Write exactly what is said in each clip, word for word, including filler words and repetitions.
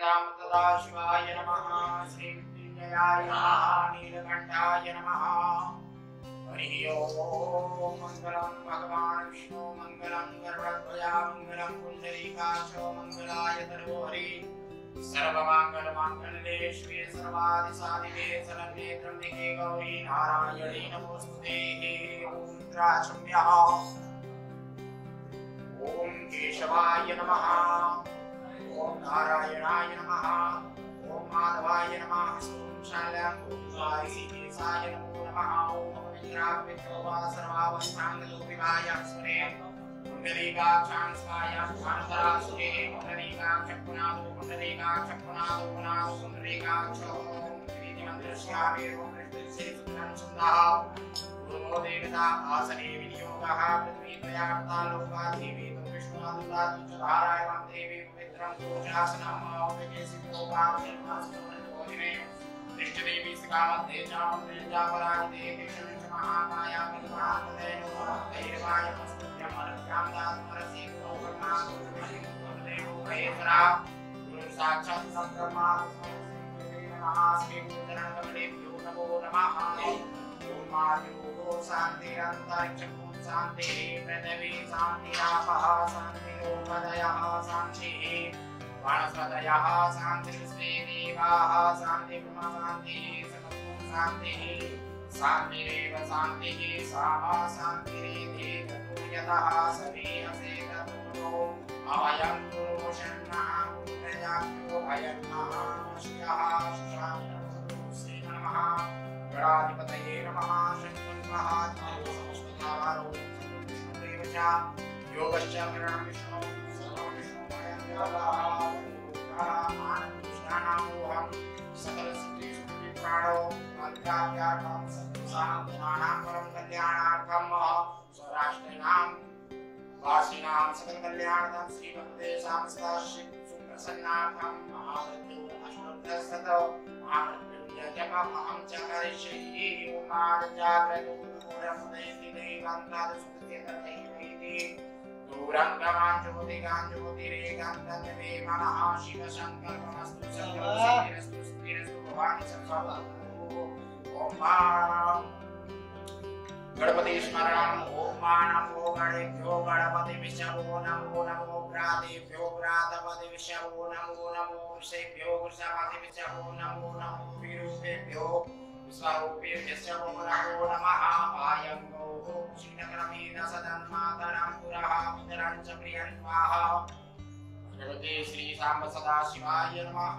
सदाशिवाय नमः। श्री मृत्युंजयाय नमः। नीलकंठाय नमः। हरि ओम। मंगलम भगवान विष्णु मंगलम गरुड़ध्वजा मंगलम पुंडरीकाक्ष मंगलाय तनोहरि सर्वमंगल मांगल्ये शिवे सर्वादि साधिके शरण्ये त्र्यंबके गौरी नारायणी नमोस्तुते। ओम त्राचम्यः। ओम केशवाय नमः। ओम नारायणाय नमः। ओम माधवाय नमः। ओम शालं केशाय नमो नमः। ओम पवित्रापवित्रो सर्वावस्थांगलोपिवाय स्मरे कुंडलीकाक्षां स्वायां शान्तरासुरे कुंडलीकाक्षपुनादो कुंडलीकाक्षपुनादो पुनादो कुंडलीकाक्षो प्रीतिमन्त्रस्यामि ओम कृष्णस्य छन्दः गुरो देवता आसने विनियोगः पृथ्वी त्रयावता लोका देवी विष्णुनादुदातु च धारायां देवी पवित्रं पूजासनम् औपके सिद्धोपाक्षेमास्तोमें इष्टदेवी सिकामध्ये चामुण्डे चापराजिते कृष्णं च महाकाया परिवारपते नमः दैवाय मस्तभ्यं दातमरसि गुरुकर्मादेवो महेश्वरा गुरु साक्षात् संब्रह्मा नमः। श्री गुरुचरण कमलेभ्यो नमो नमः। ओम आयुः शान्तिरन्तरिक्षं शान्तिः पृथिवी शान्तिरापः शान्तिरोपदयः शान्तिः वनस्पतयः शान्तिर्विश्वे देवाः शान्तिर्ब्रह्म शान्तिः समस्तु शान्तिः शान्तिरेव शान्तिः सा शान्तिरेधि ततो यतः समीहसे ततो अभयं गुरो शरणः गुरुप्रजाभ्यो भयं नमः। श्रियः शुशामि श्री नमः। गणाधिपतये नमः। शङ्करः समस्तकारो विष्णुदेव च योगश्च करणं विष्णु सर्वं विष्णुमयं जगदानन्दोहं सकलसिद्धिप्राणो अध्यात्मं सत्सानां परं कल्याणार्थं स्वराष्ट्राणां वासिनां सकलकल्याणार्थं श्रीमते शामस्ताश्री सुप्रसन्नार्थं महामृत्यु अष्टोत्तरशत महामृत्युञ्जय जपम् अहं च करिष्ये। ओम जाग्रतो मूढमुदयति दैवन्तादुष्कृत्यतथैवेति दूरं गमान् ज्योतिगान् ज्योतिरेगान् तन्मे मनः शिव सङ्कल्पमस्तु सङ्कल्पस्तु स्थिरस्तु भवानि संसर्वतु। ओम गणपति स्मरणम्। ओम नमो गणेभ्यो गणपति विष्णवो नमो नमो भ्रातेभ्यो भ्रातपति विष्णवो नमो नमो वृषेभ्यो वृषपति विष्णवो नमो नमो विरूपेभ्यो विश्वरूपेभ्यो नमो नमः। आयं गौः क्षीणक्रमेण सदन्मातरं पुरः पितरं च प्रियं स्वाहा। भगवते श्री सांब सदाशिवाय नमः।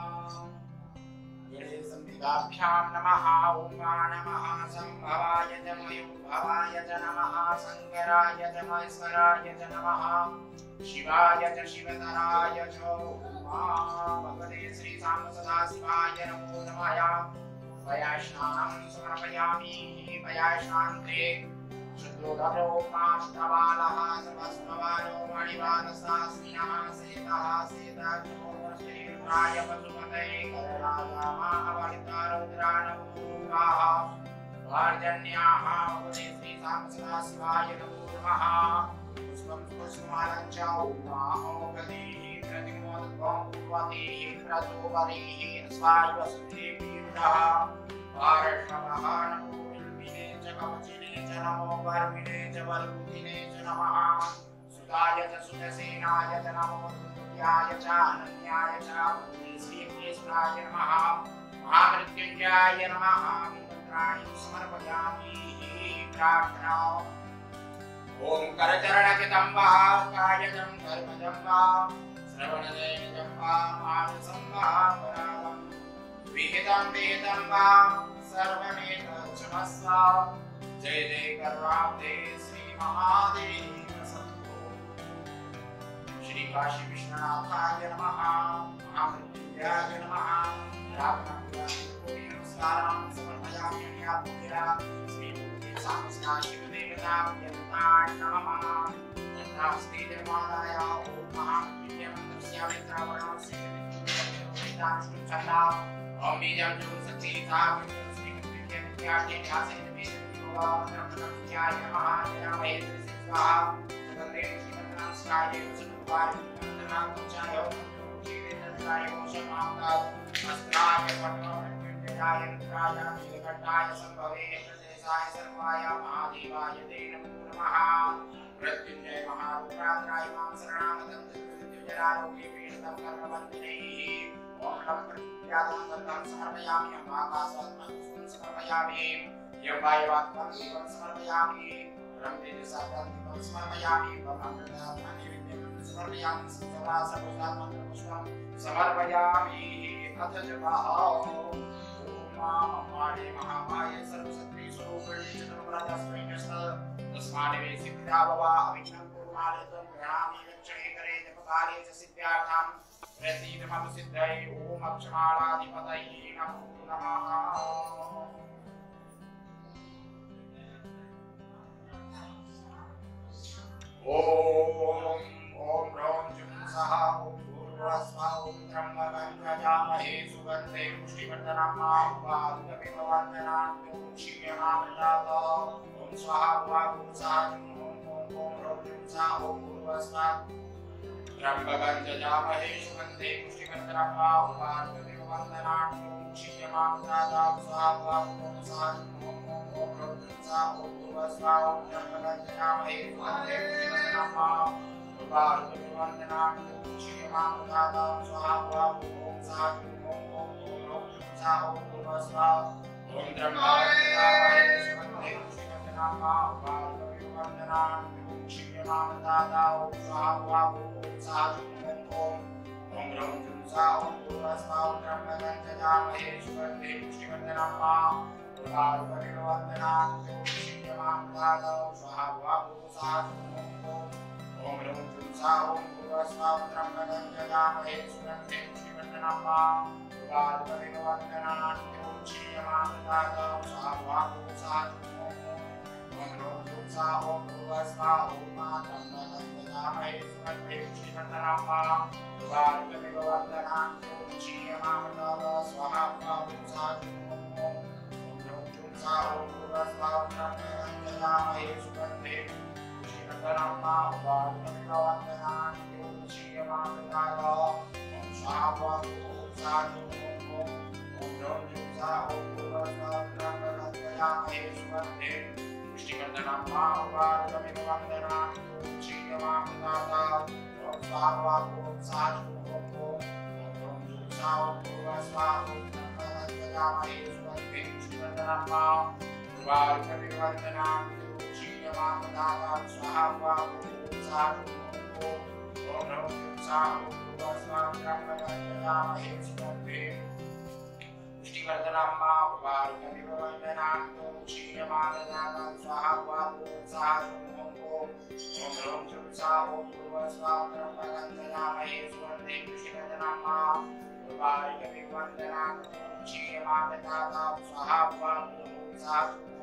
गणेशसंविदाभ्यां नमः। ओम नमः संभवाय च मयोभवाय च नमः। शंकराय च महेश्वराय च नमः। शिवाय च शिवतराय च भगवते श्री सांब सदाशिवाय नमो नमः। वयास्नानं समर्पयामि। वयास्नान्ते शुद्धोदरोपाष्टवालः सर्वस्ववालो मणिवानसास्मिनः सेतः सेताक्षोराय पशुपतये करराजामावलितारुद्रानमोगाः वार्जन्याः भगवते श्री सांब सदाशिवाय नमो नमः। पुष्पं पुष्पमालं च उमाओगतिः प्रतिमोदत्वं कुर्वतीः प्रचोदरीः स्वायुवसुदेवीरुधः वार्ष्णवः नमो विल्पिने च कवचिने च नमो वर्मिणे च वल्कुतिने च नमः। सुताय च सुतसेनाय च नमो दुर्याय च अनन्याय च श्रीकृष्णाय नमः। महामृत्युञ्जयाय नमः। मंत्राणि समर्पयामि। प्रार्थना। ओम करचरणकितं वा कायजं कर्मजं वा श्रवणनयनं वा मानसं वा परागं विहितं वेदं वा सर्वमेतच्छमस्व। जय जय कर्वाब्दे श्री महादेव सद्गुरु। श्री काशी विश्वनाथाय नमः। महामृत्युंजयाय नमः। नमस्कारं समर्पयामि। श्री सांस्था शिवदेवताभ्यन्ताय नमः। नमस्ते निर्माणाय ओम महामृत्युंजय मंत्रस्यामित्रावरणं श्रीमृत्युंजयवेदांशुच्छन्दा ओम बीजं जुं सच्चिता श्रीमृत्युंजय ध्यासेन वेदविद्योगाय नमः। नमः स्वाहा। सकलदेव श्रीमन्त्रस्याय सुनुवारि मंत्रनाथोच्चाय वज्राय मोक्षमाप्तात् अस्त्राय पट्टवृत्तिञ्जयाय रुद्राय नीलकण्ठाय सम्भवे प्रदेशाय सर्वाय महादेवाय ते नमो नमः मृत्युञ्जय महारुद्राय मां शरणमतं जरारोग्ये पीडितं कर्मबन्धिने ओम नमः प्रत्यादं दत्तं समर्पयामि महाकाशात्मकं समर्पयामि यं वायुवात्मकं समर्पयामि ब्रह्मेन्द्रसात्मकं समर्पयामि ब्रह्मप्रदात्मनिवेद्यं समर्पयामि सदासर्वसात्मकं समर्पयामि अथ जपः ओम महामाये महामाये सर्वशक्ति स्वरूपिणी चतुर्वरदस्मै नमः तस्मादेव सिद्धा भवा अविघ्नं कुर्मालेतं प्रणामि रक्षणे करे जपकार्ये च सिद्ध्यार्थं प्रसीद मम सिद्धये ओम अक्षमालाधिपतये नमो नमः ओम ओम ह्रौं जुं सः ओम भूर्भुवस्सुवः ओम त्र्यम्बकं यजामहे सुगन्धे पुष्टिवर्धनं उपाधिकमिव वन्दनान् क्षीयमामृतात् ओम स्वाहा भुवः सः ओम ओम ह्रौं जुं सः ओम भूर्भुवस्सुवः त्र्यम्बकं यजामहे सुगन्धे पुष्टिवर्धनं उपाधिकमिव वन्दनान् क्षीयमामृतात् स्वाहा भुवः सः ओम ओम ह्रौं जुं सः ओम भूर्भुवस्सुवः ओम त्र्यम्बकं यजामहे सुगन्धे पुष्टिवर्धनं उपाधिकमिव वन्दनान् क्षीयमामृतात् स्वाहा भुवः सः ओम ओम ह्रौं जुं सः ओम भूर्भुवस्सुवः ओम त्र्यम्बकं यजामहे सुगन्धे पुष्टिवर्धनं उपाधिकमिव वन्दनान् क्षीयमामृतात् स्वाहा भुवः सः ओम ओम ह्रौं जुं सः ओम भूर्भुवस्सुवः ओम त्र्यम्बकं यजामहे सुगन्धे पुष्टिवर्धनं उपाधिकमिव वन्दनान् क्षीयमामृतात् स्वाहा भुवः सः ओम ह्रौं जुं सः ओम भूर्भुवस्सुवः ओम त्र्यम्बकं यजामहे सुगन्धे पुष्टिवर्धनं उपाधिकमिव वन्दनान् क्षीयमामृतात् स्वाहा भुवः सः ओम ह्रौं जुं सः ओम भूर्भुवस्सुवः ओम त्र्यम्बकं यजामहे सुगन्धे पुष्टिवर्धनं उपाधिकमिव वन्दनान् क्षीयमामृतात् स्वाहा भुवः सः ओम ह्रौं जुं सः ओम भूर्भुवस्सुवः ओम त्र्यम्बकं यजामहे सुगन्धे पुष्टिवर्धनं उपाधिकमिव वन्दनान् क्षीयमामृतात् स्वाहा भुवः सः ओम ह्रौं जुं सः ओम भूर्भुवस्सुवः ओम त्र्यम्बकं यजामहे सुगन्धे पुष्टिवर्धनं उपाधिकमिव वन्दनान् क्षीयमामृतात् स्वाहा भुवः सः ओम ह्रौं जुं सः ओम भूर्भुवस्सुवः ओम त्र्यम्बकं यजामहे सुगन्धे पुष्टिवर्धनं उपाधिकमिव वन्दनान् क्षीयमामृतात् स्वाहा भुवः सः ओम ह्रौं जुं सः ओम भूर्भुवस्सुवः ओम त्र्यम्बकं यजामहे सुगन्धे पुष्टिवर्धनं उपाधिकमिव वन्दनान् क्षीयमामृतात् स्वाहा भुवः सः ओम ह्रौं जुं सः ओम भूर्भुवस्सुवः ओम त्र्यम्बकं यजामहे सुगन्धे पुष्टिवर्धनं उपाधिकमिव वन्दनान् क्षीयमामृतात् स्वाहा भुवः सः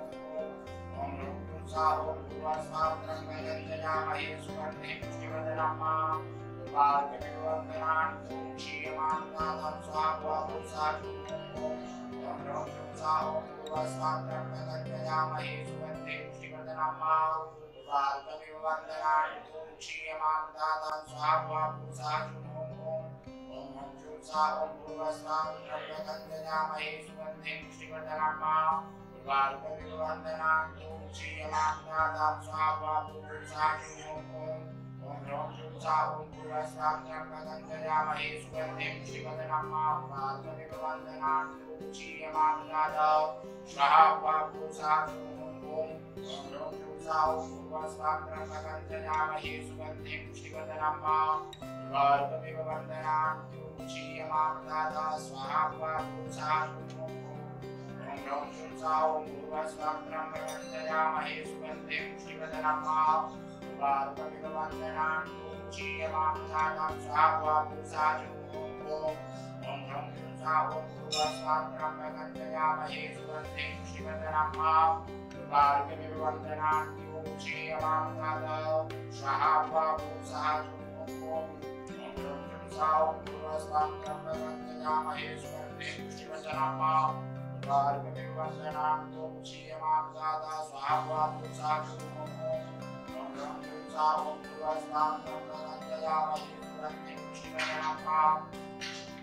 ओम ह्रौं जुं सः ओम भूर्भुवस्सुवः ओम त्र्यम्बकं यजामहे सुगन्धे पुष्टिवर्धनं उपाधिकमिव वन्दनान् क्षीयमामृतात् स्वाहा भुवः सः ओम ह्रौं जुं सः ओम भूर्भुवस्सुवः ओम त्र्यम्बकं यजामहे सुगन्धे पुष्टिवर्धनं उपाधिकमिव वन्दनान् क्षीयमामृतात् स्वाहा भुवः सः ओम ह्रौं जुं सः ओम भूर्भुवस्सुवः ओम त्र्यम्बकं यजामहे सुगन्धे पुष्टिवर्धनं उपाधिकमिव वन्दनान् क्षीयमामृतात् स्वाहा भुवः सः ओम ह्रौं जुं सः ओम भूर्भुवस्सुवः ओम त्र्यम्बकं यजामहे सुगन्धे पुष्टिवर्धनं उपाधिकमिव वन्दनान् क्षीयमामृतात् स्वाहा भुवः सः ओम ह्रौं जुं सः ओम भूर्भुवस्सुवः ओम त्र्यम्बकं यजामहे सुगन्धे पुष्टिवर्धनं उपाधिकमिव वन्दनान् क्षीयमामृतात् स्वाहा भुवः सः ओम ह्रौं जुं सः ओम भूर्भुवस्सुवः ओम त्र्यम्बकं यजामहे सुगन्धे पुष्टिवर्धनं उपाधिकमिव वन्दनान् क्षीयमामृतात् स्वाहा भुवः सः ओम ह्रौं जुं सः ओम भूर्भुवस्सुवः ओम त्र्यम्बकं यजामहे सुगन्धे पुष्टिवर्धनं उपाधिकमिव वन्दनान् क्षीयमामृतात् स्वाहा भुवः सः ओम ह्रौं जुं सः ओम भूर्भुवस्सुवः ओम त्र्यम्बकं यजामहे सुगन्धे पुष्टिवर्धनं उपाधिकमिव वन्दनान् क्षीयमामृतात् स्वाहा भुवः सः ओम ह्रौं जुं सः ओम भूर्भुवस्सुवः ओम त्र्यम्बकं यजामहे सुगन्धे पुष्टिवर्धनं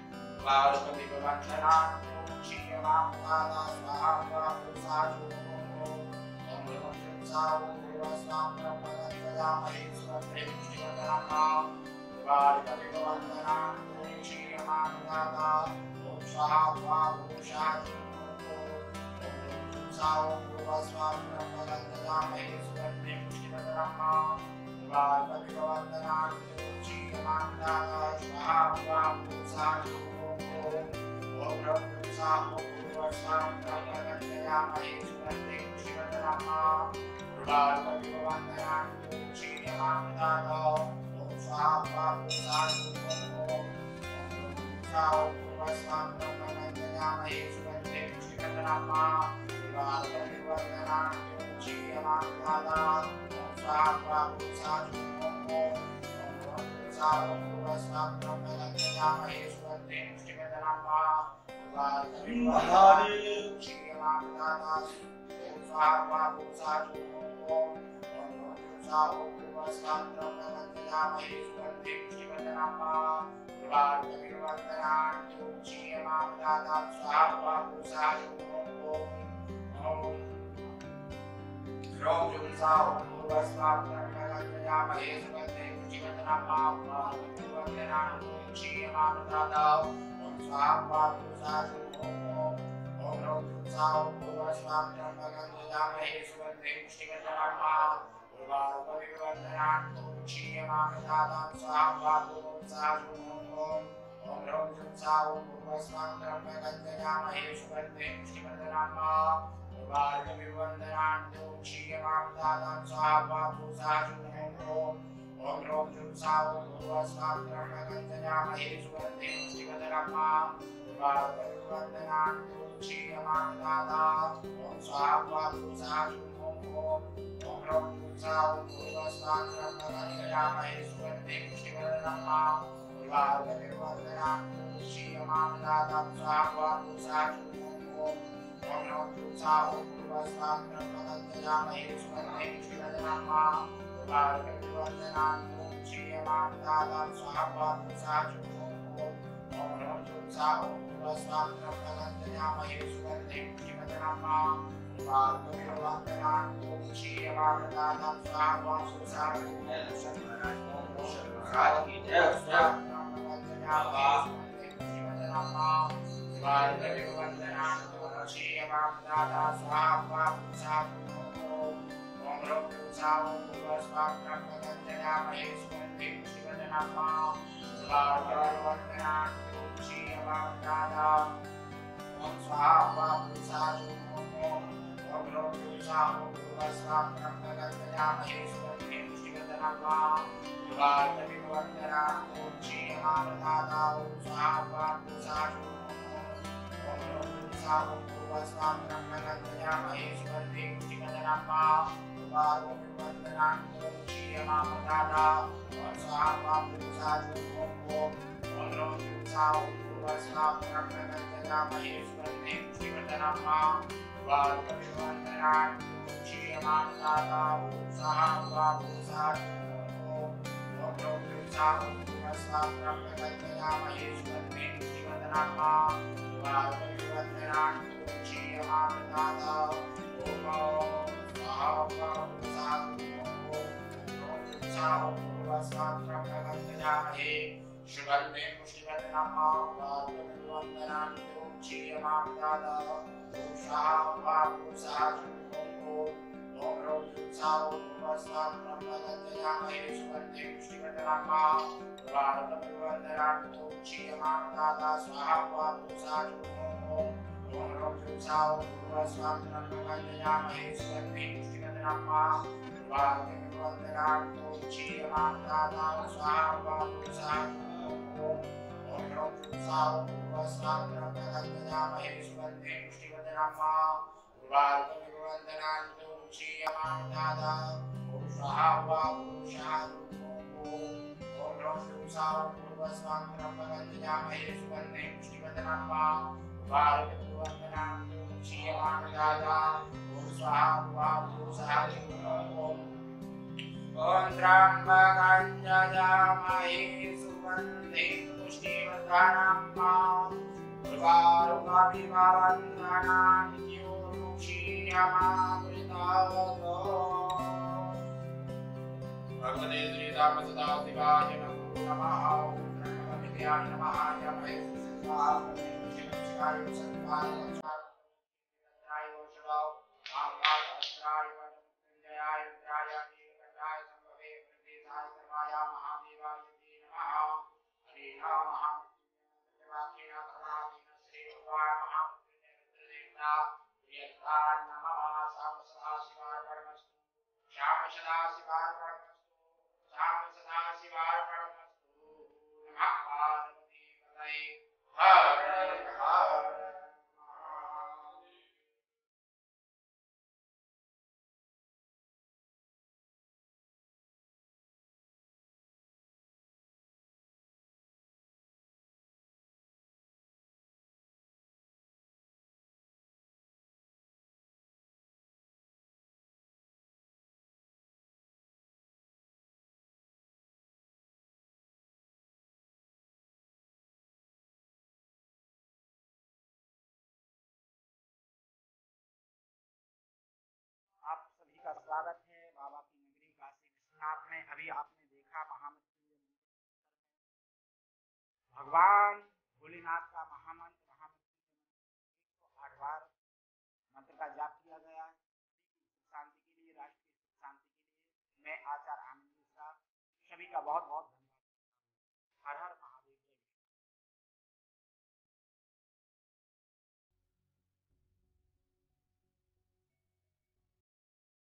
पार्वती वंदना क्षीयमामदादा स्वाहा स्वाहा ओम ह्रीं साओं पूर्वस्वां ब्रह्मगन्धयामहे सुवर्णे पुष्टिवर्धनम् पार्वती वंदना क्षीयमामदादा ओम स्वाहा स्वाहा साओं पूर्वस्वां ब्रह्मगन्धयामहे सुवर्णे पुष्टिवर्धनम् पार्वती वंदना क्षीयमामदादा स्वाहा स्वाहा ओम ह्रीं साओं पूर्वस्वां ब्रह्मगन्धयामहे सुवर्णे पुष्टिवर्धनम् पार्वती वंदना क्षीयमामदादा ओम स्वाहा स्वाहा साओं पूर्वस्वां ब्रह्मगन्धयामहे सुवर्णे पुष्टिवर्धनम् पार्वती वंदना क्षीयमामदादा ओम स्वाहा स्वाहा साओं पूर्वस्वां ब्रह्मगन्धयामहे सुवर्णे पुष्टिवर्धनम् पार्वती वंदना क्षीयमामदादा ओम स्वाहा स्वाहा पूर्वस्वां ब्रह्मगन्धयामहे सुवर्णे पुष्टिवर्धनम् पार्वती वंदना क्षीयमामदादा स्वाहा स्वाहा ओम ह्रीं साओं पूर्वस्वां ब्रह्मगन्धयामहे सुवर्णे पुष्टिवर्धनम् पार्वती वंदना क्षीयमामदादा ओम स्वाहा ओम ह्रीं साओं पूर्वस्वां ब्रह्मगन्धयामहे सुवर्णे पुष्टिवर्धनम् पार्वती वंदना क्षीयमामदादा स्वाहा ओम ह्रीं साओं पूर्वस्वां ब्रह्मगन्धयामहे सुवर्णे पुष्टिवर्धनम् पार्वती वंदना क्षीयमामदादा स्वाहा ओम ह्रीं साओं पूर्वस्वां ब्रह्मगन्धयामहे सुवर्णे पुष्टिवर्धनम् पार्वती वंदना क्षीयमामदादा ओम स्वाहा ओम ह्रीं साओं पूर्वस्वां ब्रह्मगन्धयामहे सुवर्णे पुष्टिवर्धनम् पार्वती वंदना क्षीयमामदादा स्वाहा ओम ह्रीं साओं पूर्वस्वां ब्रह्मगन्धयामहे सुवर्णे पुष्टिवर्धनम् पार्वती वंदना क्षीयमामदादा स्वाहा ओम ह्रीं साओं पूर्वस्वां ब्रह्मगन्धयामहे सुवर्णे पुष्टिवर्धनम् पार्वती वंदना क्षीयमामदादा स्वाहा पार्वती वंदना क्षीयमामदादा स्वाहा ओम ह्रीं साओं पूर्वस्वां ब्रह्मगन्धयामहे सुवर्णे पुष्टिवर्धनम् पार्वती वंदना क्षीयमामदादा ओम स्वाहा ओम ह्रीं साओं पूर्वस्वां ब्रह्मगन्धयामहे सुवर्णे पुष्टिवर्धनम् पार्वती वंदना क्षीयमामदादा ओम स्वाहा ओम ह्रीं साओं पूर्वस्वां ब्रह्मगन्धयामहे सुवर्णे पुष्टिवर्धनम् पार्वती वंदना क्षीयमामदादा ओम स्वाहा ओम ह्रीं साओं पूर्वस्वां ब्रह्मगन्धयामहे सुवर्णे पुष्टिवर्धनम् पार्वती वंदना क्षीयमामदादा ओम स्वाहा ओम ह्रीं साओं पूर्वस्वां ब्रह्मगन्धयामहे सुवर्णे पुष्टिवर्धनम् पार्वती वंदना क्षीयमामदादा ओम स्वाहा पूर्वस्वां ब्रह्मगन्धयामहे सुवर्णे पुष्टिवर्धनम् पार्वती वंदना क्षीयमामदादा ओम स्वाहा ओम ह्रीं साओं पूर्वस्वां ब्रह्मगन्धयामहे सुवर्णे पुष्टिवर्धनम् पार्वती वंदना क्षीयमामदादा स्वाहा ओम ह्रीं साओं पूर्वस्वां ब्रह्मगन्धयामहे सुवर्णे पुष्टिवर्धनम् पार्वती वंदना क्षीयमामदादा स्वाहा ओम ह्रीं साओं पूर्वस्वां ब्रह्मगन्धयामहे सुवर्णे पुष्टिवर्धनम् पार्वती वंदना क्षीयमामदादा ओम स्वाहा ओम ह्रीं साओं पूर्वस्वां ब्रह्मगन्धयामहे सुवर्णे पुष्टिवर्धनम् पार्वती वंदना क्षीयमामदादा ओम स्वाहा ओम त्र्यंबकं यजामहे वन्दे पुष्टिवर्धनं मां दुर्गारुगाभिवन्दनां नित्योरुक्षीयमामृतात् भगवते श्रीरामसदाशिवाय नमो नमः। ॐ ब्रह्मविद्याय नमः। जय शिवाय सत्पाय सत्पाय शिवाय महाकालाय जयाय रुद्राय नीलकण्ठाय संभवे प्रदेशाय सर्वाय महादेवाय नमः। हरे नमः। वाक्येन प्रणामेन श्री भगवान् महादेवता प्रियतान् नमः। शाम सदा शिवार्पणमस्तु। श्याम सदा शिवार्पणमस्तु। श्याम सदा शिवार्पणमस्तु। नमः पार्वती पतये हर हर आप सभी का स्वागत है बाबा की नगरी काशी विश्वनाथ में। अभी आपने देखा महामृत्युंजय भगवान भोलेनाथ का महामंत्र महामृत्युंजय एक सौ आठ बार मंत्र का जाप किया गया शांति के लिए, राष्ट्र की शांति के लिए। मैं आचार्य आनंद मिश्रा सभी का बहुत बहुत